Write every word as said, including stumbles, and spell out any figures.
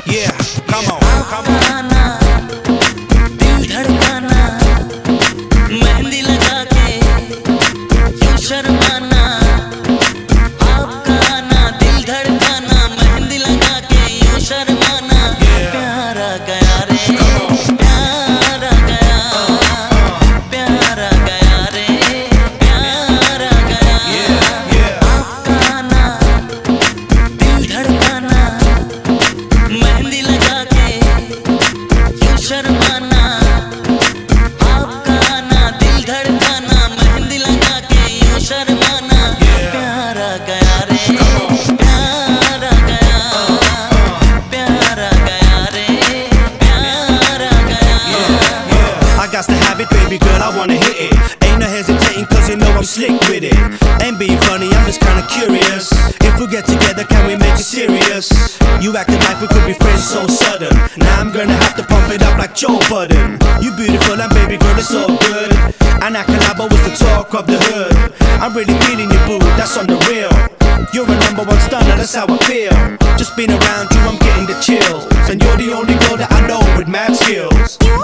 Yeah, come on, come on. दिल धड़काना, मेहंदी लगा के क्यों शर्माना। आपका आना, दिल धड़काना, मेहंदी लगा के क्यों शर्माना। प्यारा गया रे, प्यारा गया, प्यारा गया रे, प्यारा गया। आपका आना, दिल धड़काना, मेहंदी लगा के क्यों शर्माना। आपका आना, दिल धड़काना, मेहंदी लगा के क्यों शर्माना। प्यारा गया रे, प्यारा गया, प्यारा गया रे, प्यारा गया। I got to have it, baby girl, I wanna hit it. Ain't no hesitating, cause you know I'm slick with it. Ain't being funny, I'm just kinda curious. If we get together, can we make it serious? You acting like we could be friends so sudden. Now I'm gonna have to pump it up like Joe Budden. You beautiful and baby girl, it's all good. And I collabo was the talk of the hood. I'm really feeling you, boo, that's on the real. You're a number one stunner, that's how I feel. Just being around you, I'm getting the chills. And you're the only girl that I know with mad skills. You